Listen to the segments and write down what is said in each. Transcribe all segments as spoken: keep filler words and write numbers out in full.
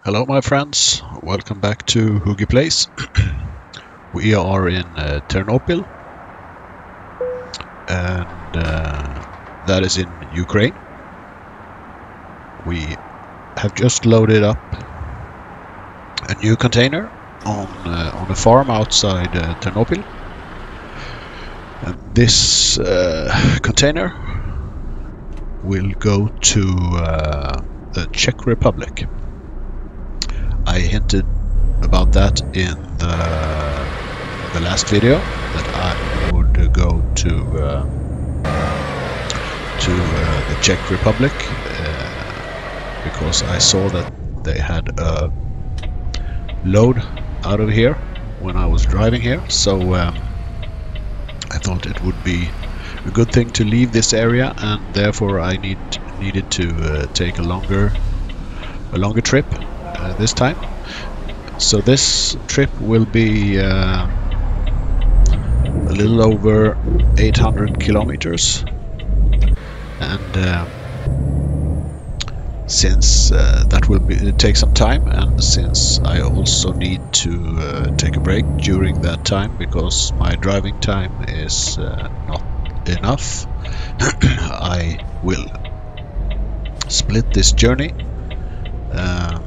Hello my friends, welcome back to Hoogie Place. We are in uh, Ternopil, and uh, that is in Ukraine. We have just loaded up a new container on, uh, on a farm outside uh, Ternopil. And this uh, container will go to uh, the Czech Republic. I hinted about that in the, the last video, that I would go to uh, to uh, the Czech Republic uh, because I saw that they had a load out of here when I was driving here. So um, I thought it would be a good thing to leave this area, and therefore I need needed to uh, take a longer a longer trip. Uh, this time. So this trip will be uh, a little over eight hundred kilometers, and uh, since uh, that will be, take some time, and since I also need to uh, take a break during that time because my driving time is uh, not enough, I will split this journey. Um,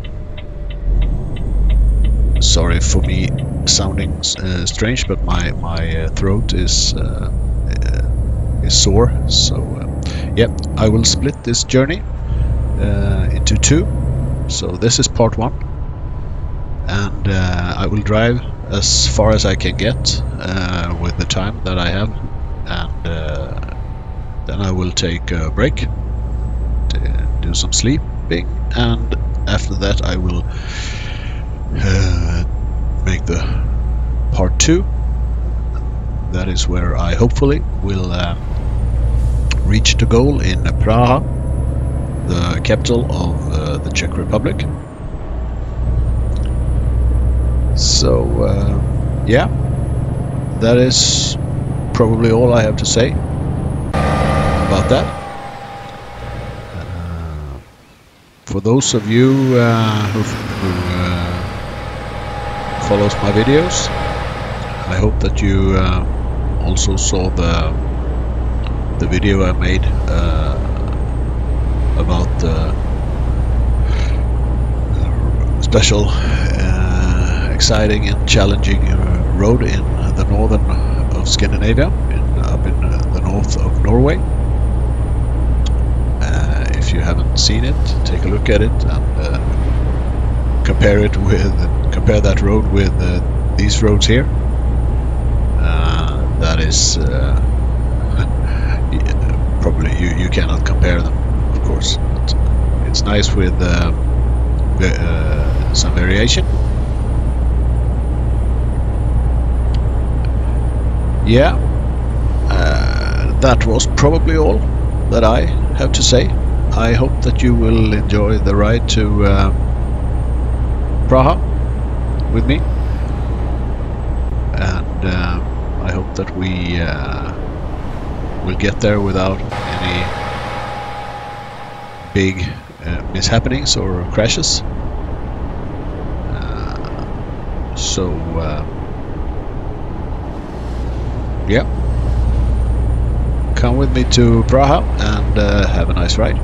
Sorry for me sounding uh, strange, but my my uh, throat is uh, uh, is sore. So uh, yeah, I will split this journey uh, into two. So this is part one, and uh, I will drive as far as I can get uh, with the time that I have, and uh, then I will take a break, to do some sleeping, and after that I will Uh, make the part two. That is where I hopefully will uh, reach the goal in Praha, the capital of uh, the Czech Republic. So uh, yeah, that is probably all I have to say about that. Uh, for those of you uh, who, who uh, follows my videos, I hope that you uh, also saw the the video I made uh, about the special, uh, exciting and challenging uh, road in the northern of Scandinavia, in, up in uh, the north of Norway. Uh, if you haven't seen it, take a look at it and uh, compare it with compare that road with uh, these roads here. Uh, that is uh, probably you you cannot compare them, of course, but it's nice with uh, uh, some variation. Yeah, uh, that was probably all that I have to say. I hope that you will enjoy the ride to uh, Praha with me, and uh, I hope that we uh, will get there without any big uh, mishappenings or crashes. Uh, so uh, yeah, come with me to Praha and uh, have a nice ride.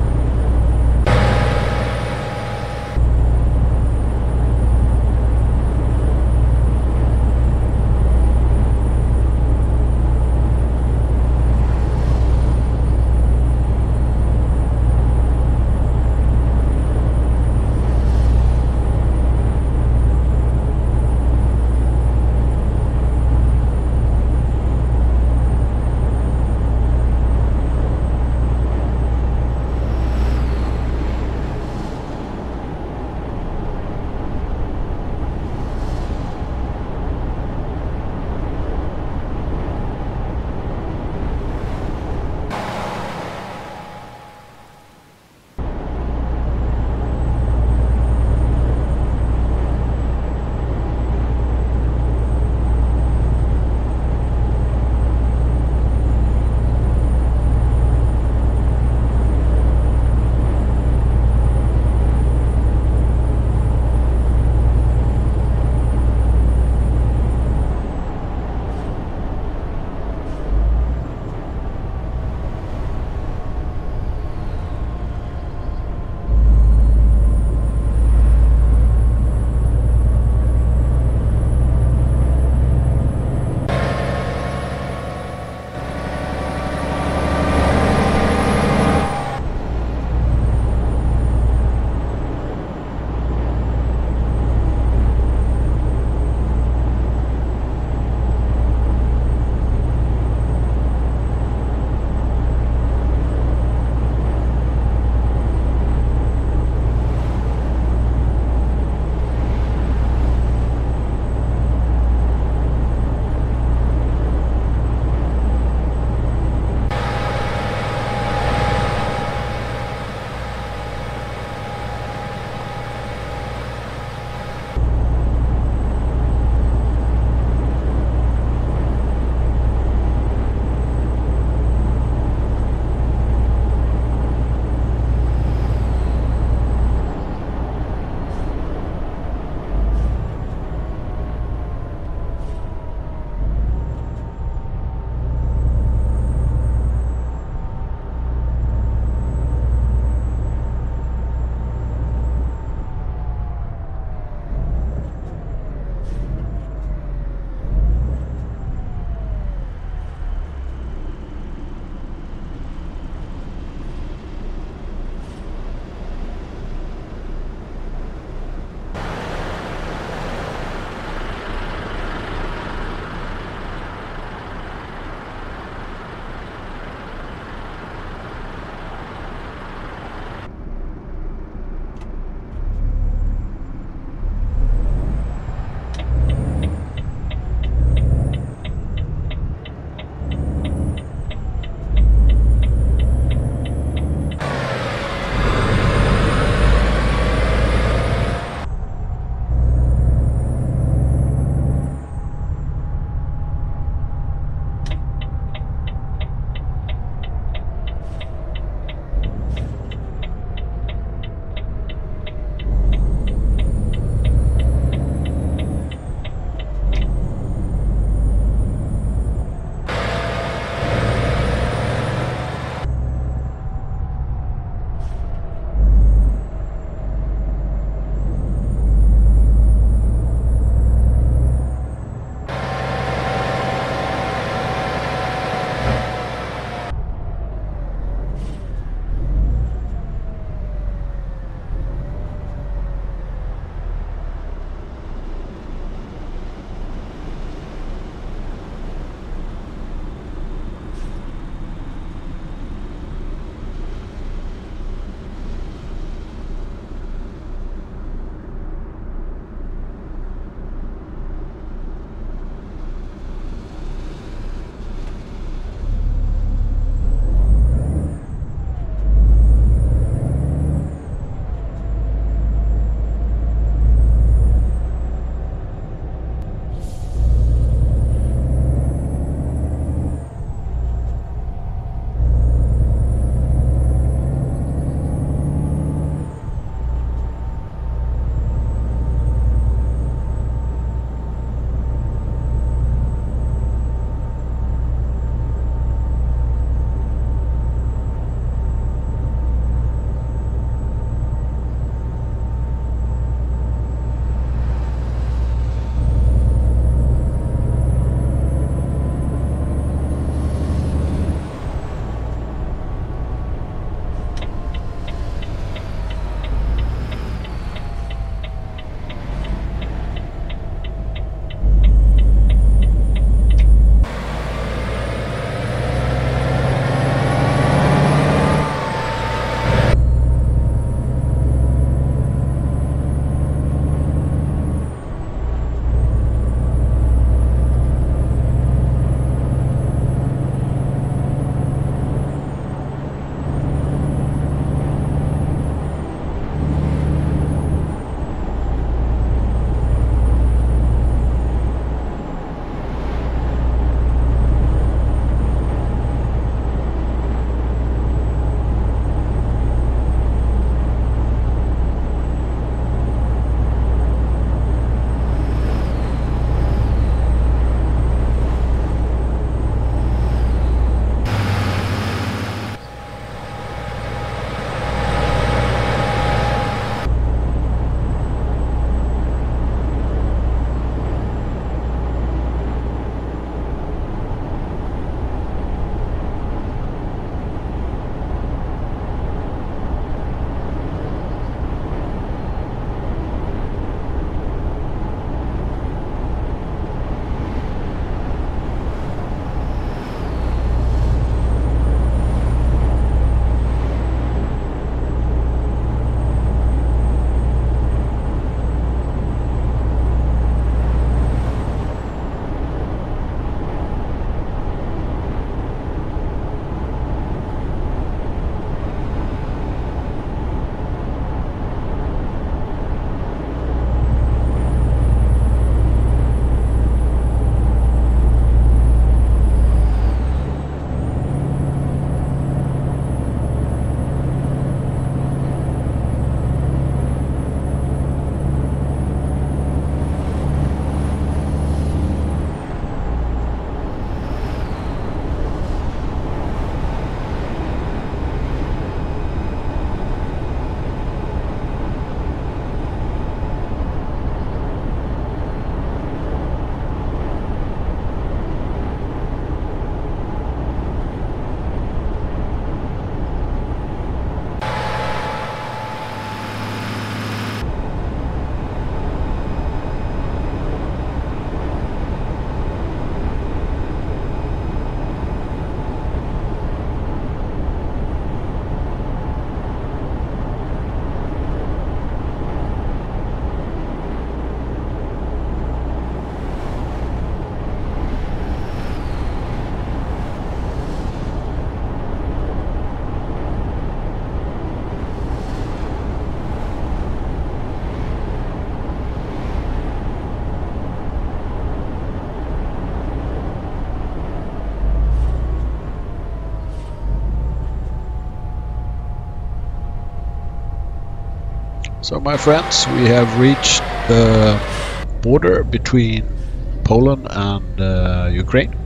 So my friends, we have reached the border between Poland and uh, Ukraine,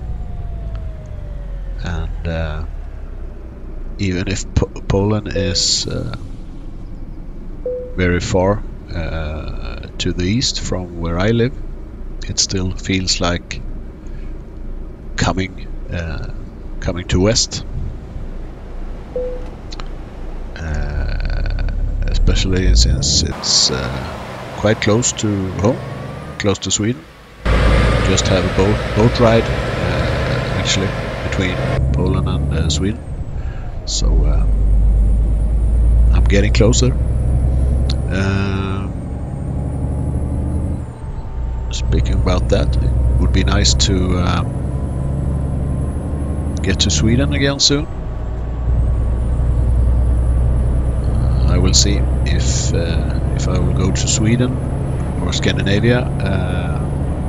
and uh, even if po Poland is uh, very far uh, to the east from where I live, it still feels like coming uh, coming to west, uh, especially since it's uh, quite close to home, close to Sweden. Just have a boat boat ride uh, actually between Poland and uh, Sweden, so uh, I'm getting closer. Um, speaking about that, it would be nice to um, get to Sweden again soon. Uh, I will see if uh, if I will go to Sweden or Scandinavia, uh,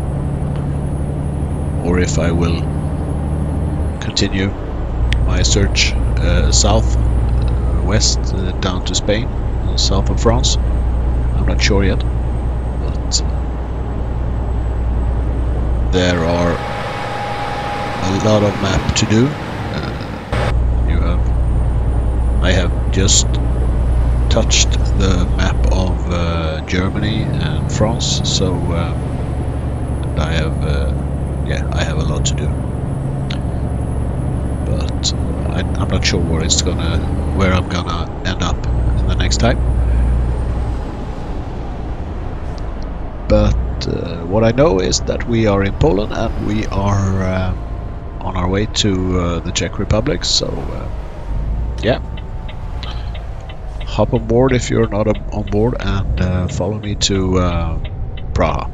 or if I will continue my search uh, south, uh, west, uh, down to Spain, uh, south of France. I'm not sure yet, but uh, there are a lot of map to do. Uh, you have, I have just touched the map of uh, Germany and France, so uh, and I have, uh, yeah, I have a lot to do. But uh, I, I'm not sure where it's gonna, where I'm gonna end up in the next time. But uh, what I know is that we are in Poland and we are uh, on our way to uh, the Czech Republic. So uh, yeah, hop on board if you're not on board, and uh, follow me to uh, Praha.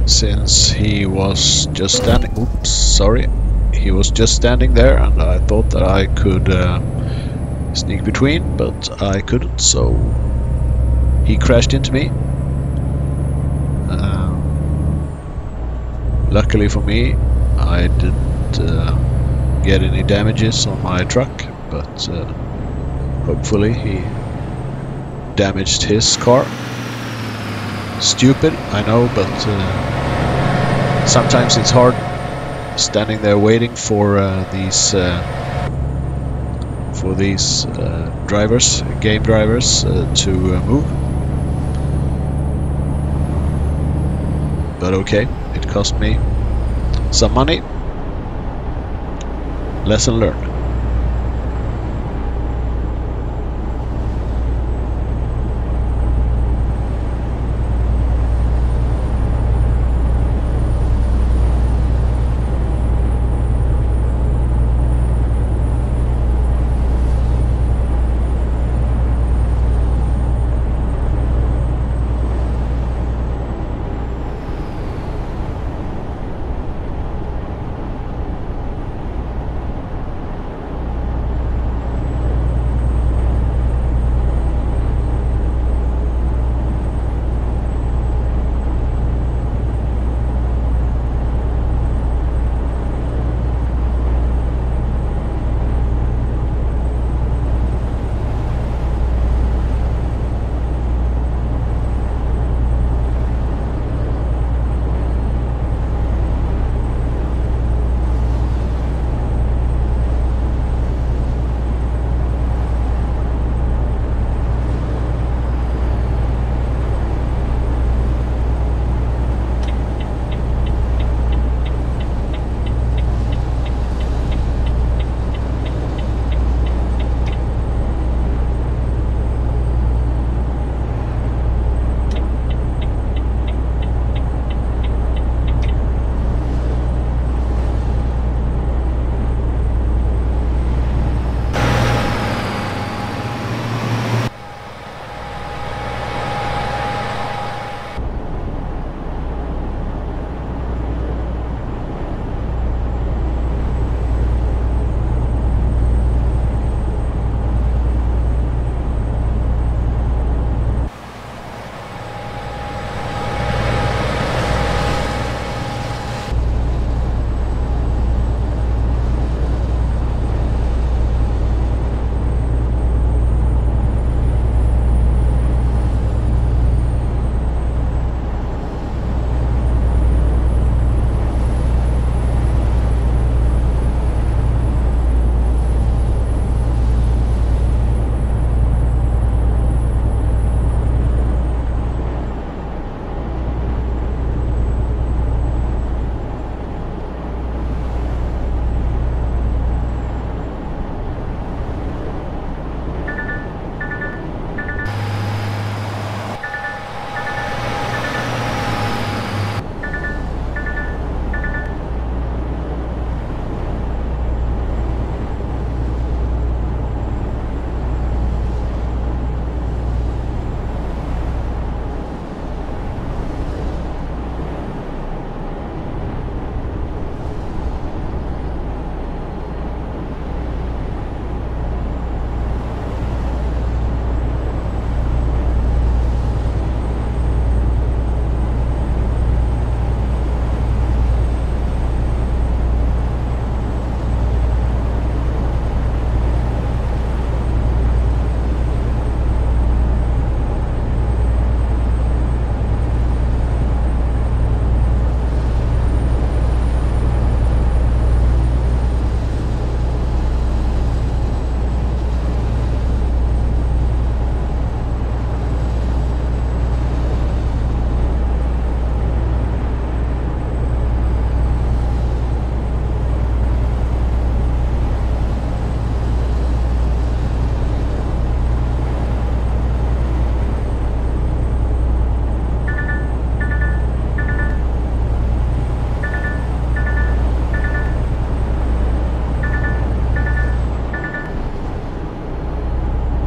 since he was just standing. Oops, sorry. He was just standing there, and I thought that I could uh, sneak between, but I couldn't, so he crashed into me. Um, luckily for me, I didn't uh, get any damages on my truck, but uh, hopefully he damaged his car. Stupid, I know, but uh, sometimes it's hard standing there waiting for uh, these uh, for these uh, drivers, game drivers, uh, to uh, move. But okay, it cost me some money. Lesson learned.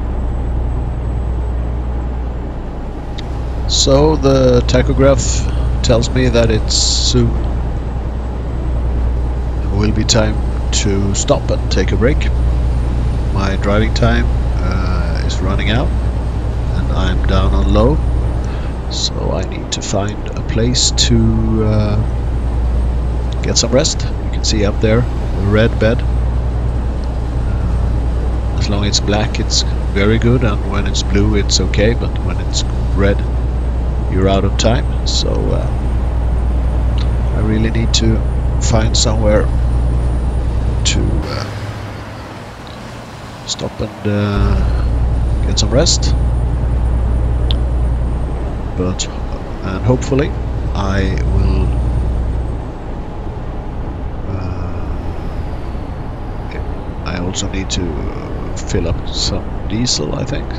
So the tachograph tells me that it's soon will be time to stop and take a break. My driving time uh, is running out and I'm down on low, so I need to find a place to uh, get some rest. You can see up there the red bed. Uh, as long as it's black it's very good, and when it's blue it's okay, but when it's red you're out of time. So uh, I really need to find somewhere to uh, stop and uh, get some rest. But and hopefully I will uh, I also need to fill up some diesel, I think.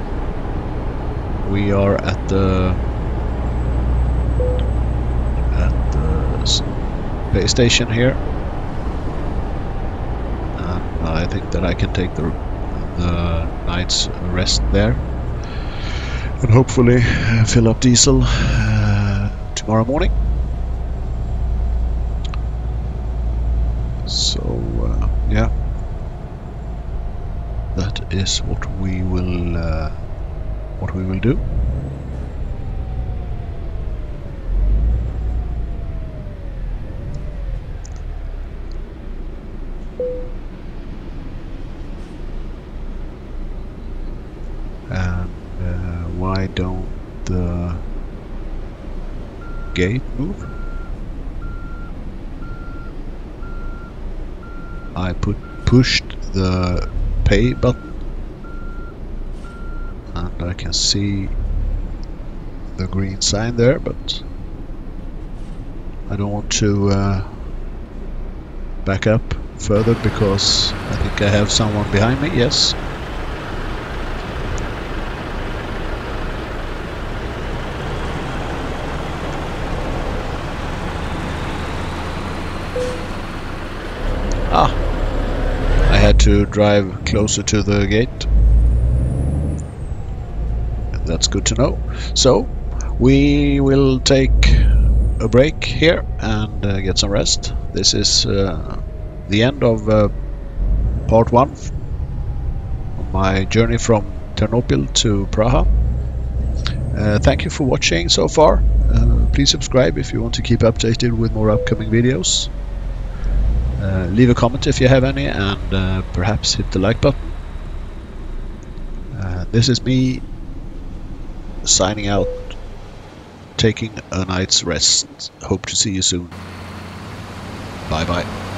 We are at the at the pay station here, and I think that I can take the the night's rest there and hopefully uh, fill up diesel uh, tomorrow morning. So uh, yeah, that is what we will uh, what we will do. And uh, why don't the gate move? I put pushed the pay button and I can see the green sign there, but I don't want to uh, back up further because I think I have someone behind me. Yes. Ah, I had to drive closer to the gate. That's good to know. So we will take a break here and uh, get some rest. This is uh, the end of uh, part one of my journey from Ternopil to Praha. Uh, thank you for watching so far. Uh, please subscribe if you want to keep updated with more upcoming videos. Uh, leave a comment if you have any, and uh, perhaps hit the like button. Uh, this is me signing out, taking a night's rest. Hope to see you soon. Bye bye.